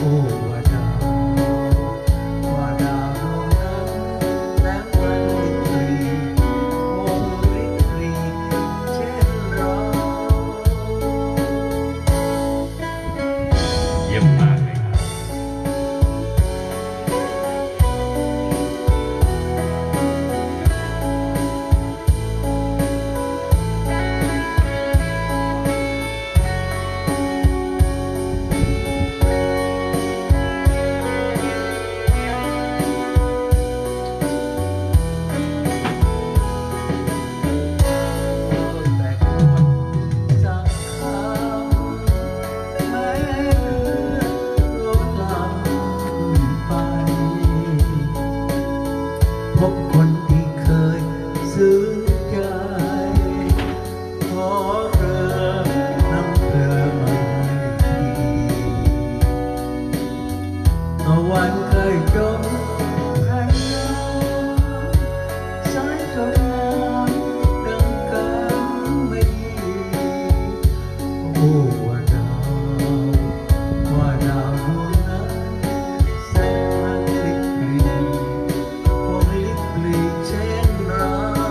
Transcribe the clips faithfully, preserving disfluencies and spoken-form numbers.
วันเคยจมแผ่นน้ำสายจดหมายดังกันไม่ดีโอ้ว่าดาวว่าดาวดวงนั้นแสนลิบลีคงลิบลีเช่นเรา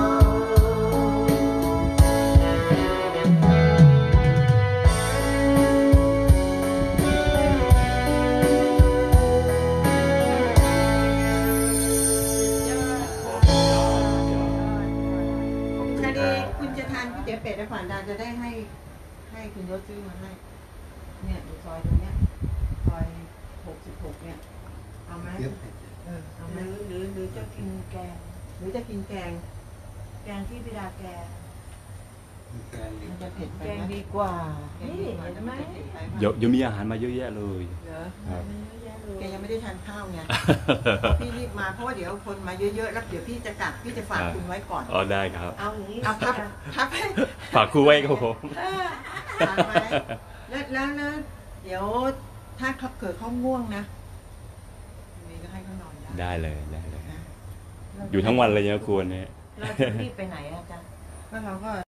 คุณจะทานก๋วยเตี๋ยวเป็ดในฝันดาจะได้ให้ให้คุณยศซื้อมาให้เนี่ยอยู่ซอยตรงเนี้ยซอยหกสิบหกเนี่ยเอาไหมเออเอาไหมหรือหรือจะกินแกงหรือจะกินแกงแกงที่พิดาแกงมันจะเผ็ดไปแกงดีกว่านี่เห็นไหมเดี๋ยวเดี๋ยวมีอาหารมาเยอะแยะเลยเหรอแกยังไม่ได้ทานข้าวไงพี่รีบมาเพราะว่าเดี๋ยวคนมาเยอะๆแล้วเดี๋ยวพี่จะกลับพี่จะฝากคุณไว้ก่อนอ๋อได้ครับเอาอย่างนี้เอาพักพักให้ฝากครูไว้ครับผมฝากไว้แล้วแล้วนะเดี๋ยวถ้าเขาเกิดเขาง่วงนะนี่ก็ให้เขานอนได้เลยได้เลยอยู่ทั้งวันเลยนะครูเนี่ยเราจะรีบไปไหนอาจารย์ก็เราก็